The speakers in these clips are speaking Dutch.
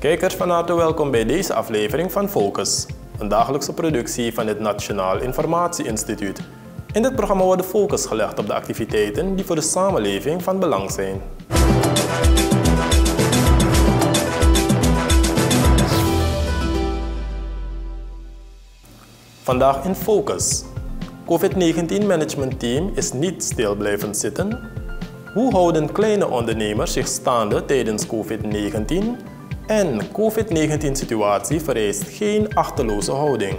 Kijkers, van harte welkom bij deze aflevering van Focus, een dagelijkse productie van het Nationaal Informatie Instituut. In dit programma wordt de focus gelegd op de activiteiten die voor de samenleving van belang zijn. Vandaag in Focus. COVID-19 Management Team is niet stil blijven zitten. Hoe houden kleine ondernemers zich staande tijdens COVID-19? En COVID-19-situatie vereist geen achteloze houding.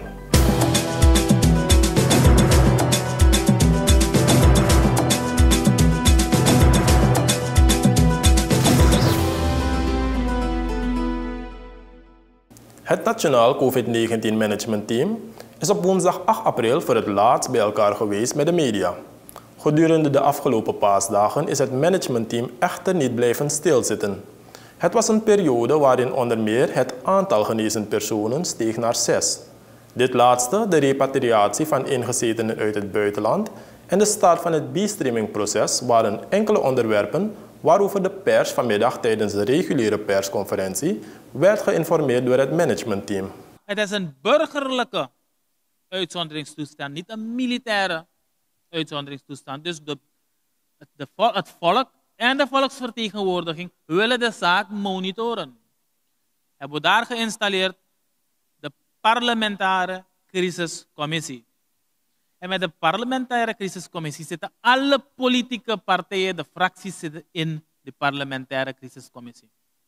Het Nationaal COVID-19 Management Team is op woensdag 8 april voor het laatst bij elkaar geweest met de media. Gedurende de afgelopen paasdagen is het managementteam echter niet blijven stilzitten. Het was een periode waarin onder meer het aantal genezen personen steeg naar 6. Dit laatste, de repatriatie van ingezetenen uit het buitenland en de start van het B-streaming-proces waren enkele onderwerpen waarover de pers vanmiddag tijdens de reguliere persconferentie werd geïnformeerd door het managementteam. Het is een burgerlijke uitzonderingstoestand, niet een militaire uitzonderingstoestand. Dus het volk en de volksvertegenwoordiging willen de zaak monitoren. Hebben we daar geïnstalleerd de parlementaire crisiscommissie. En met de parlementaire crisiscommissie zitten alle politieke partijen, de fracties zitten in de parlementaire crisiscommissie.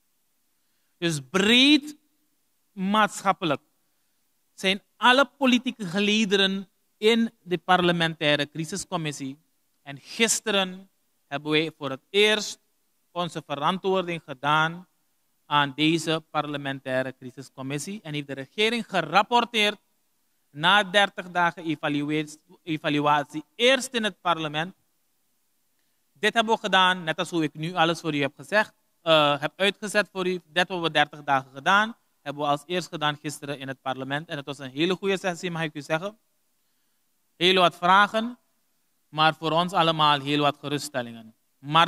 Dus breed maatschappelijk zijn alle politieke gelederen in de parlementaire crisiscommissie. En gisteren hebben wij voor het eerst onze verantwoording gedaan aan deze parlementaire crisiscommissie. En heeft de regering gerapporteerd na 30 dagen evaluatie eerst in het parlement. Dit hebben we gedaan, net als hoe ik nu alles voor u heb gezegd, heb uitgezet voor u. Dat hebben we 30 dagen gedaan. Hebben we als eerst gedaan gisteren in het parlement. En het was een hele goede sessie, mag ik u zeggen. Heel wat vragen, maar voor ons allemaal heel wat geruststellingen. Maar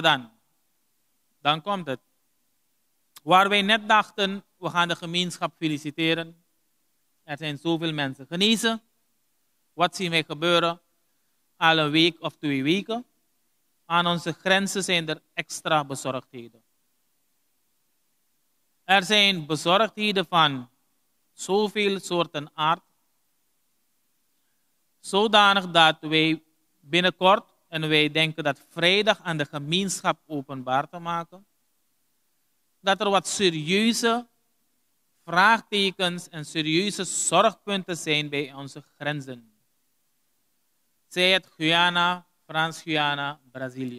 dan komt het. Waar wij net dachten, we gaan de gemeenschap feliciteren. Er zijn zoveel mensen genezen. Wat zien wij gebeuren? Al een week of 2 weken. Aan onze grenzen zijn er extra bezorgdheden. Er zijn bezorgdheden van zoveel soorten aard. Zodanig dat wij binnenkort, en wij denken dat vrijdag aan de gemeenschap openbaar te maken, dat er wat serieuze vraagtekens en serieuze zorgpunten zijn bij onze grenzen. Zij het Guyana, Frans-Guyana, Brazilië.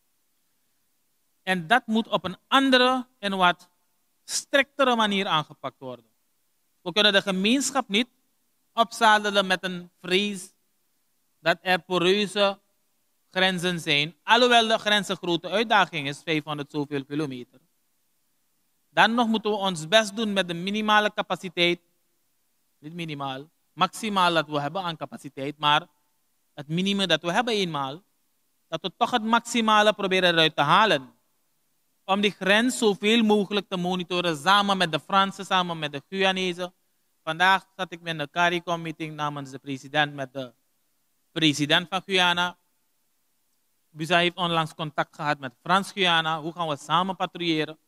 En dat moet op een andere en wat striktere manier aangepakt worden. We kunnen de gemeenschap niet opzadelen met een vrees dat er poreuze grenzen zijn. Alhoewel de grens een grote uitdaging is, 500 zoveel kilometer. Dan nog moeten we ons best doen met de minimale capaciteit. Niet minimaal, maximaal dat we hebben aan capaciteit, maar het minimum dat we hebben eenmaal, dat we toch het maximale proberen eruit te halen. Om die grens zoveel mogelijk te monitoren, samen met de Fransen, samen met de Guyanezen. Vandaag zat ik met een CARICOM-meeting namens de president met de president van Guyana. Buza heeft onlangs contact gehad met Frans-Guyana. Hoe gaan we samen patrouilleren?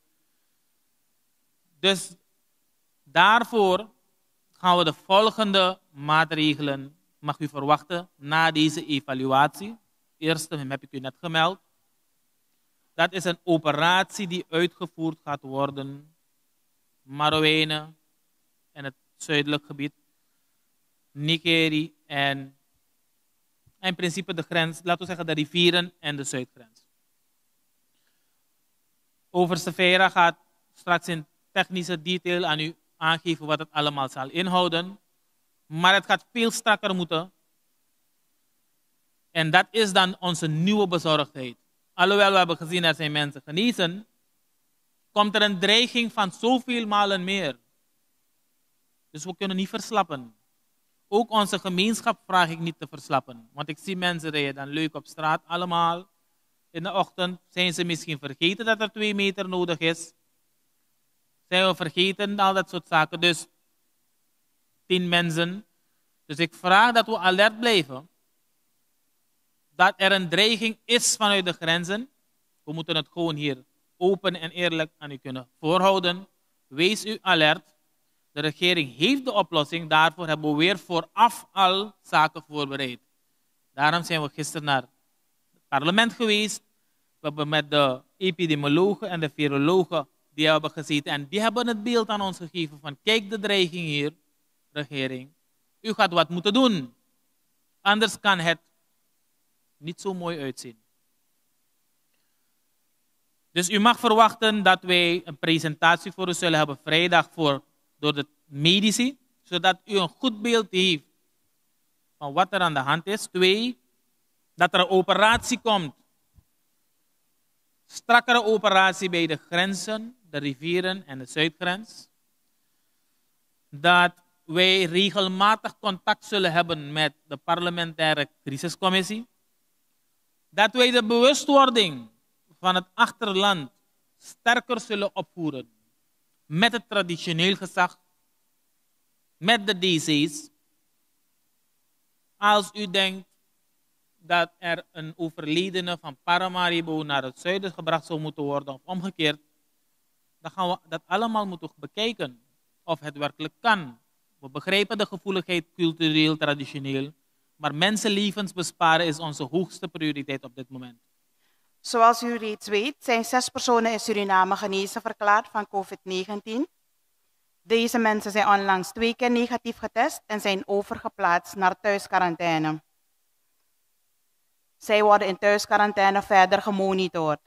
Dus daarvoor gaan we de volgende maatregelen, mag u verwachten, na deze evaluatie. Eerste heb ik u net gemeld. Dat is een operatie die uitgevoerd gaat worden. Marowijnen en het zuidelijk gebied. Nikeri en in principe de grens, laten we zeggen de rivieren en de zuidgrens. Overste Vera gaat straks in technische detail aan u aangeven wat het allemaal zal inhouden. Maar het gaat veel strakker moeten. En dat is dan onze nieuwe bezorgdheid. Alhoewel we hebben gezien dat er zijn mensen genezen, komt er een dreiging van zoveel malen meer. Dus we kunnen niet verslappen. Ook onze gemeenschap vraag ik niet te verslappen. Want ik zie mensen rijden dan leuk op straat allemaal. In de ochtend zijn ze misschien vergeten dat er 2 meter nodig is. Zijn we vergeten, al dat soort zaken. Dus 10 mensen. Dus ik vraag dat we alert blijven. Dat er een dreiging is vanuit de grenzen. We moeten het gewoon hier open en eerlijk aan u kunnen voorhouden. Wees u alert. De regering heeft de oplossing. Daarvoor hebben we weer vooraf al zaken voorbereid. Daarom zijn we gisteren naar het parlement geweest. We hebben met de epidemiologen en de virologen die hebben gezeten. En die hebben het beeld aan ons gegeven van kijk de dreiging hier, regering. U gaat wat moeten doen. Anders kan het niet zo mooi uitzien. Dus u mag verwachten dat wij een presentatie voor u zullen hebben vrijdag door de medici. Zodat u een goed beeld heeft van wat er aan de hand is. 2, dat er een operatie komt. Strakkere operatie bij de grenzen, de rivieren en de zuidgrens. Dat wij regelmatig contact zullen hebben met de parlementaire crisiscommissie. Dat wij de bewustwording van het achterland sterker zullen opvoeren. Met het traditioneel gezag. Met de DC's. Als u denkt dat er een overledene van Paramaribo naar het zuiden gebracht zou moeten worden of omgekeerd, dan gaan we dat allemaal moeten bekijken of het werkelijk kan. We begrijpen de gevoeligheid cultureel, traditioneel, maar mensenlevens besparen is onze hoogste prioriteit op dit moment. Zoals u reeds weet zijn 6 personen in Suriname genezen verklaard van COVID-19. Deze mensen zijn onlangs 2 keer negatief getest en zijn overgeplaatst naar thuisquarantaine. Zij worden in thuisquarantaine verder gemonitord.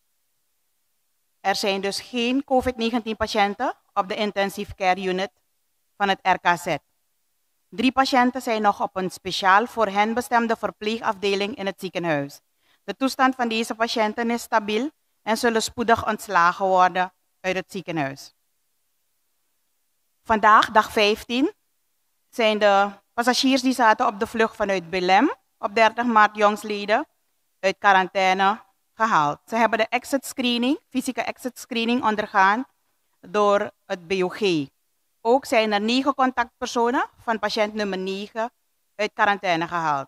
Er zijn dus geen COVID-19 patiënten op de intensive care unit van het RKZ. 3 patiënten zijn nog op een speciaal voor hen bestemde verpleegafdeling in het ziekenhuis. De toestand van deze patiënten is stabiel en zullen spoedig ontslagen worden uit het ziekenhuis. Vandaag, dag 15, zijn de passagiers die zaten op de vlucht vanuit Belém op 30 maart jongstleden uit quarantaine gehaald. Ze hebben de exit screening, fysieke exit screening ondergaan door het BOG. Ook zijn er 9 contactpersonen van patiënt nummer 9 uit quarantaine gehaald.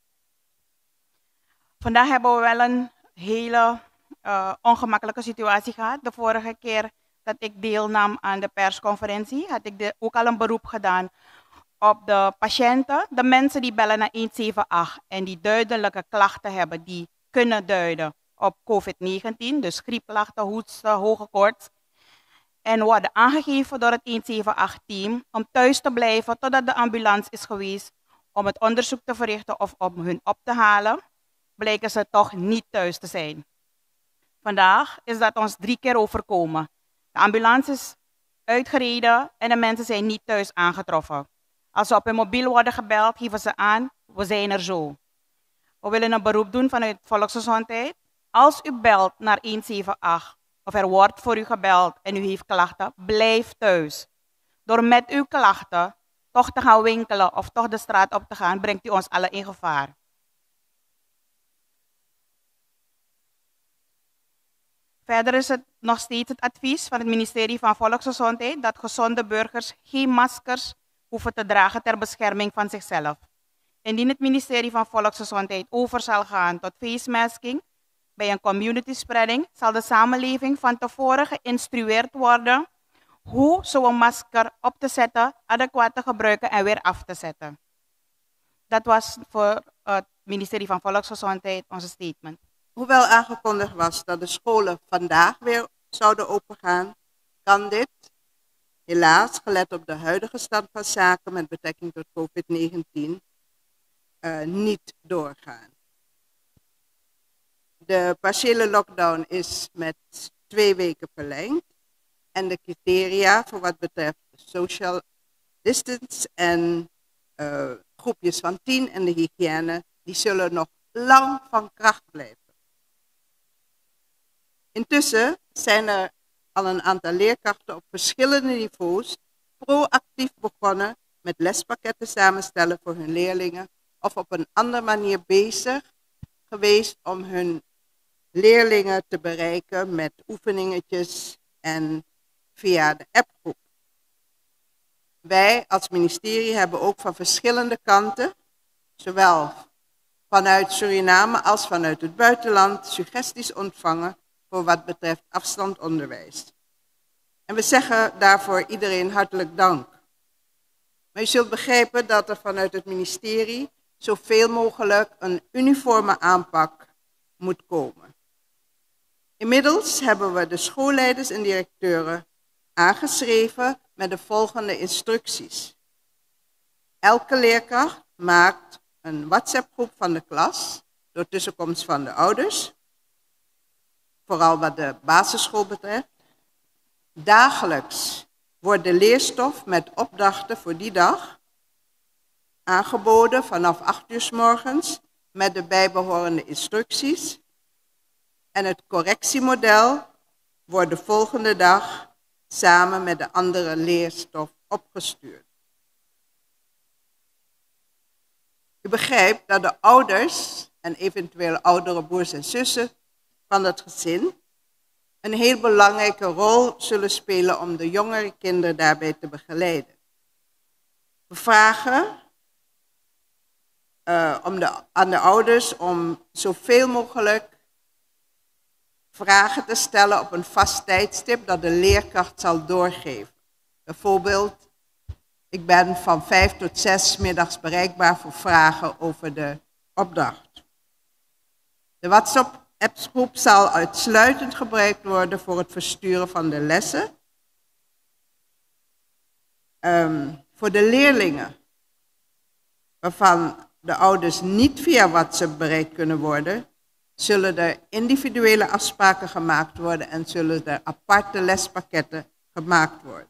Vandaag hebben we wel een hele ongemakkelijke situatie gehad. De vorige keer dat ik deelnam aan de persconferentie had ik ook al een beroep gedaan op de patiënten, de mensen die bellen naar 178 en die duidelijke klachten hebben die kunnen duiden op COVID-19, dus griepklachten, hoesten, hoge koorts. En worden aangegeven door het 178-team om thuis te blijven totdat de ambulance is geweest om het onderzoek te verrichten of om hun op te halen. Blijken ze toch niet thuis te zijn. Vandaag is dat ons 3 keer overkomen. De ambulance is uitgereden en de mensen zijn niet thuis aangetroffen. Als ze op hun mobiel worden gebeld, geven ze aan, we zijn er zo. We willen een beroep doen vanuit Volksgezondheid. Als u belt naar 178 of er wordt voor u gebeld en u heeft klachten, blijf thuis. Door met uw klachten toch te gaan winkelen of toch de straat op te gaan, brengt u ons allen in gevaar. Verder is het nog steeds het advies van het ministerie van Volksgezondheid dat gezonde burgers geen maskers hoeven te dragen ter bescherming van zichzelf. Indien het ministerie van Volksgezondheid over zal gaan tot face masking bij een community spreading, zal de samenleving van tevoren geïnstrueerd worden hoe zo'n masker op te zetten, adequaat te gebruiken en weer af te zetten. Dat was voor het ministerie van Volksgezondheid onze statement. Hoewel aangekondigd was dat de scholen vandaag weer zouden opengaan, kan dit helaas, gelet op de huidige stand van zaken met betrekking tot COVID-19, niet doorgaan. De partiële lockdown is met 2 weken verlengd en de criteria voor wat betreft social distance en groepjes van 10 en de hygiëne, die zullen nog lang van kracht blijven. Intussen zijn er al een aantal leerkrachten op verschillende niveaus proactief begonnen met lespakketten samenstellen voor hun leerlingen of op een andere manier bezig geweest om hun leerlingen te bereiken met oefeningetjes en via de appgroep. Wij als ministerie hebben ook van verschillende kanten, zowel vanuit Suriname als vanuit het buitenland, suggesties ontvangen voor wat betreft afstandonderwijs. En we zeggen daarvoor iedereen hartelijk dank. Maar u zult begrijpen dat er vanuit het ministerie zoveel mogelijk een uniforme aanpak moet komen. Inmiddels hebben we de schoolleiders en directeuren aangeschreven met de volgende instructies. Elke leerkracht maakt een WhatsApp-groep van de klas door tussenkomst van de ouders, vooral wat de basisschool betreft. Dagelijks wordt de leerstof met opdrachten voor die dag aangeboden vanaf 8 uur 's morgens met de bijbehorende instructies. En het correctiemodel wordt de volgende dag samen met de andere leerstof opgestuurd. U begrijpt dat de ouders en eventueel oudere broers en zussen van het gezin een heel belangrijke rol zullen spelen om de jongere kinderen daarbij te begeleiden. We vragen aan de ouders om zoveel mogelijk vragen te stellen op een vast tijdstip dat de leerkracht zal doorgeven. Bijvoorbeeld, ik ben van 5 tot 6 middags bereikbaar voor vragen over de opdracht. De WhatsApp-appgroep zal uitsluitend gebruikt worden voor het versturen van de lessen. Voor de leerlingen, waarvan de ouders niet via WhatsApp bereikt kunnen worden, zullen er individuele afspraken gemaakt worden en zullen er aparte lespakketten gemaakt worden.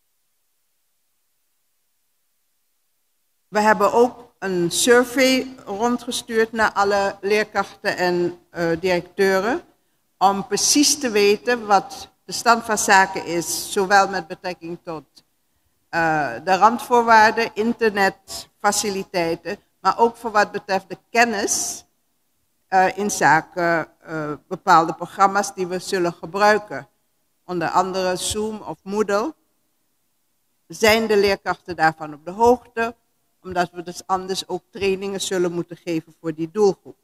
We hebben ook een survey rondgestuurd naar alle leerkrachten en directeuren om precies te weten wat de stand van zaken is, zowel met betrekking tot de randvoorwaarden, internetfaciliteiten, maar ook voor wat betreft de kennis in zaken bepaalde programma's die we zullen gebruiken. Onder andere Zoom of Moodle. Zijn de leerkrachten daarvan op de hoogte? Omdat we dus anders ook trainingen zullen moeten geven voor die doelgroep.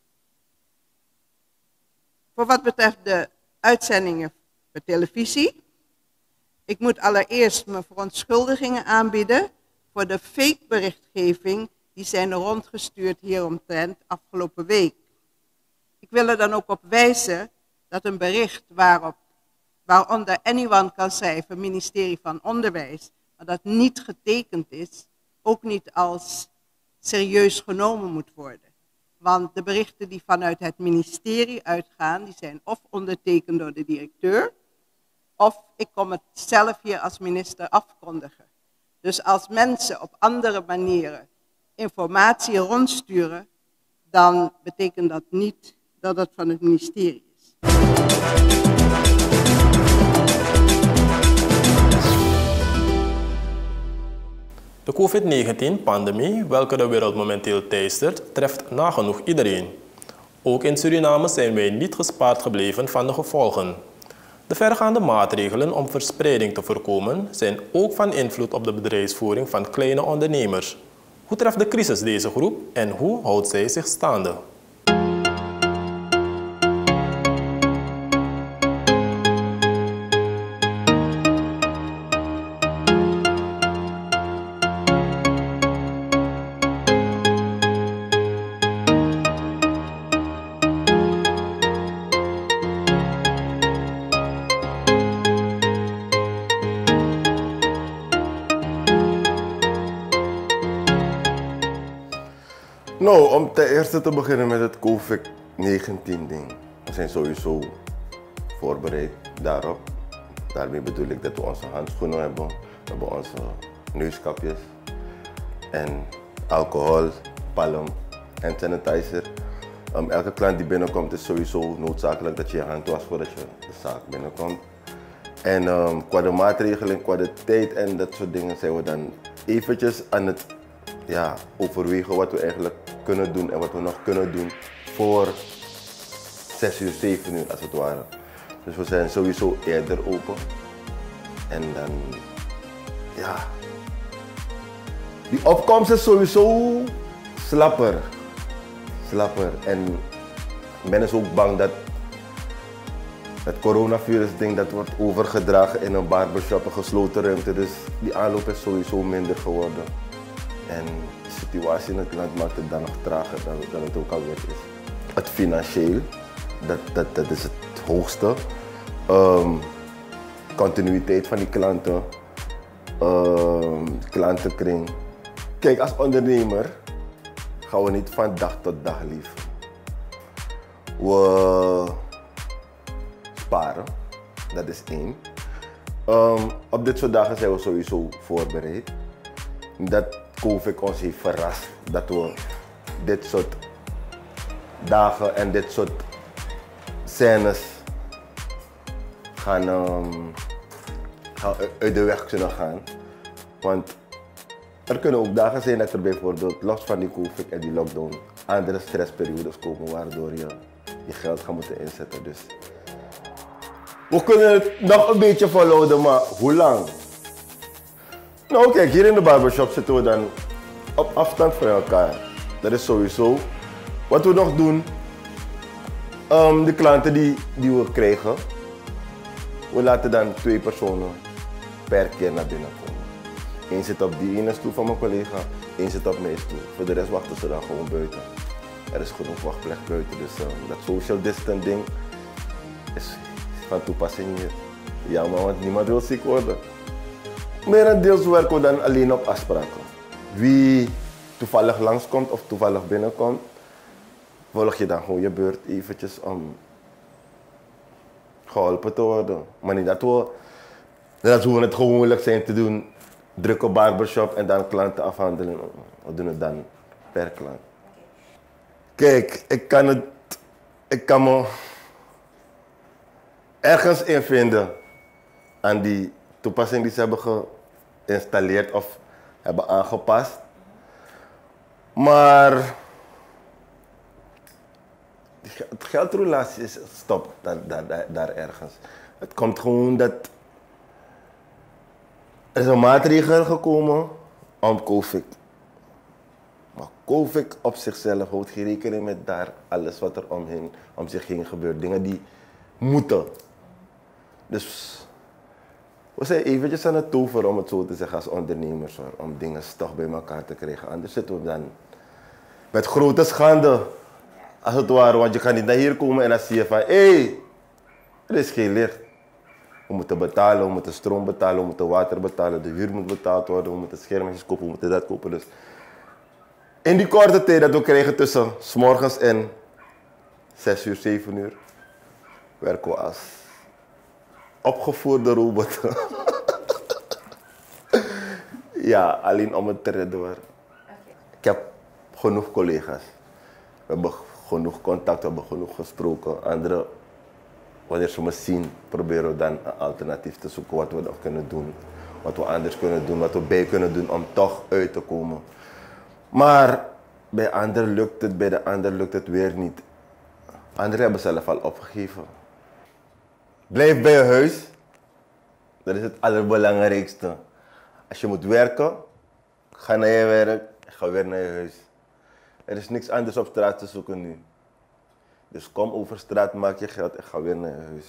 Voor wat betreft de uitzendingen per televisie. Ik moet allereerst mijn verontschuldigingen aanbieden voor de fake berichtgeving die zijn rondgestuurd hieromtrent afgelopen week. Ik wil er dan ook op wijzen dat een bericht waaronder anyone kan schrijven, ministerie van Onderwijs, maar dat niet getekend is, ook niet als serieus genomen moet worden. Want de berichten die vanuit het ministerie uitgaan, die zijn of ondertekend door de directeur, of ik kom het zelf hier als minister afkondigen. Dus als mensen op andere manieren informatie rondsturen, dan betekent dat niet dat het van het ministerie is. De COVID-19-pandemie, welke de wereld momenteel teistert, treft nagenoeg iedereen. Ook in Suriname zijn wij niet gespaard gebleven van de gevolgen. De vergaande maatregelen om verspreiding te voorkomen zijn ook van invloed op de bedrijfsvoering van kleine ondernemers. Hoe treft de crisis deze groep en hoe houdt zij zich staande? Nou, om ten eerste te beginnen met het COVID-19-ding. We zijn sowieso voorbereid daarop. Daarmee bedoel ik dat we onze handschoenen hebben, we hebben onze neuskapjes en alcohol, palm en sanitizer. Elke klant die binnenkomt is sowieso noodzakelijk dat je je hand wast voordat je de zaak binnenkomt. En qua de maatregelen, qua de tijd en dat soort dingen zijn we dan eventjes aan het overwegen wat we eigenlijk kunnen doen en wat we nog kunnen doen voor 6 uur, 7 uur als het ware. Dus we zijn sowieso eerder open. En dan, ja. Die opkomst is sowieso slapper. En men is ook bang dat het coronavirus ding dat wordt overgedragen in een barbershop, een gesloten ruimte. Dus die aanloop is sowieso minder geworden. En de situatie in het land maakt het dan nog trager dan het ook alweer is. Het financieel, dat is het hoogste. Continuïteit van die klanten. Klantenkring. Kijk, als ondernemer gaan we niet van dag tot dag leven. We sparen, dat is één. Op dit soort dagen zijn we sowieso voorbereid. Dat COVID ons heeft verrast dat we dit soort dagen en dit soort scènes gaan uit de weg kunnen gaan. Want er kunnen ook dagen zijn dat er bijvoorbeeld los van die COVID en die lockdown andere stressperiodes komen waardoor je je geld gaat moeten inzetten. Dus we kunnen het nog een beetje volhouden, maar hoe lang? Nou kijk, hier in de barbershop zitten we dan op afstand van elkaar. Dat is sowieso. Wat we nog doen, de klanten die we krijgen, we laten dan 2 personen per keer naar binnen komen. Eén zit op die ene stoel van mijn collega, één zit op mijn stoel. Voor de rest wachten ze dan gewoon buiten. Er is genoeg wachtplek buiten, dus dat social distancing is van toepassing hier. Ja, maar want niemand wil ziek worden. Merendeels werken we dan alleen op afspraken. Wie toevallig langskomt of toevallig binnenkomt, volg je dan gewoon je beurt eventjes om geholpen te worden. Maar niet dat we het gewoonlijk zijn te doen, drukke barbershop en dan klanten afhandelen. We doen het dan per klant. Kijk, ik kan me ergens in vinden aan die toepassing die ze hebben geïnstalleerd of hebben aangepast. Maar het geldrelatie stopt daar ergens. Het komt gewoon dat er is een maatregel gekomen om COVID. Maar COVID op zichzelf houdt geen rekening met daar alles wat er om zich heen gebeurt. Dingen die moeten. Dus we zijn eventjes aan het toveren, om het zo te zeggen, als ondernemers, hoor, om dingen toch bij elkaar te krijgen. Anders zitten we dan met grote schande, als het ware. Want je kan niet naar hier komen en dan zie je van, hé, er is geen licht. We moeten betalen, we moeten stroom betalen, we moeten water betalen, de huur moet betaald worden, we moeten schermpjes kopen, we moeten dat kopen. Dus in die korte tijd dat we krijgen tussen 's morgens en 6 uur, 7 uur, werken we als opgevoerde robotten. Ja, alleen om het te redden, hoor. Ik heb genoeg collega's. We hebben genoeg contact, we hebben genoeg gesproken. Anderen, wanneer ze me zien, proberen we dan een alternatief te zoeken wat we nog kunnen doen. Wat we anders kunnen doen, wat we bij kunnen doen om toch uit te komen. Maar bij anderen lukt het, bij de ander lukt het weer niet. Anderen hebben zelf al opgegeven. Blijf bij je huis. Dat is het allerbelangrijkste. Als je moet werken, ga naar je werk en ga weer naar je huis. Er is niks anders op straat te zoeken nu. Dus kom over straat, maak je geld en ga weer naar je huis.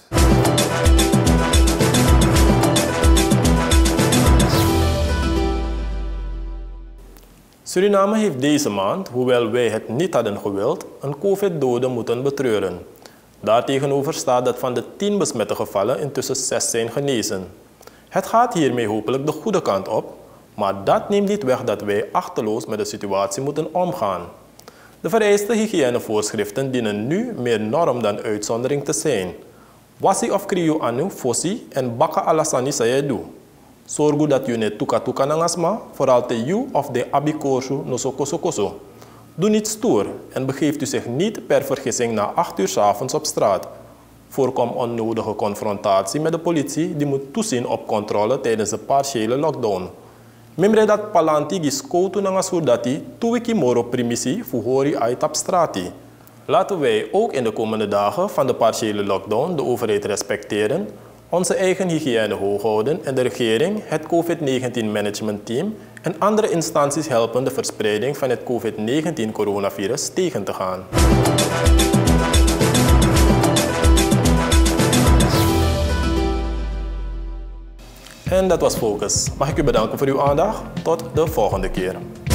Suriname heeft deze maand, hoewel wij het niet hadden gewild, een COVID-dode moeten betreuren. Daartegenover staat dat van de 10 besmette gevallen intussen 6 zijn genezen. Het gaat hiermee hopelijk de goede kant op, maar dat neemt niet weg dat wij achteloos met de situatie moeten omgaan. De vereiste hygiënevoorschriften dienen nu meer norm dan uitzondering te zijn. Wasi of kriyo anu fosi en baka alasani sayedu. Zorg dat je niet tuka nangasma, vooral te you of de abikosu no so koso. Doe niet stoer en begeeft u zich niet per vergissing na 8 uur 's avonds op straat. Voorkom onnodige confrontatie met de politie die moet toezien op controle tijdens de partiële lockdown. Membre dat palanti giskoutu nangasurdati tuwiki moro primisi fuhori aitap strati. Laten wij ook in de komende dagen van de partiële lockdown de overheid respecteren, onze eigen hygiëne hoog houden en de regering, het COVID-19 managementteam en andere instanties helpen de verspreiding van het COVID-19 coronavirus tegen te gaan. En dat was Focus. Mag ik u bedanken voor uw aandacht? Tot de volgende keer.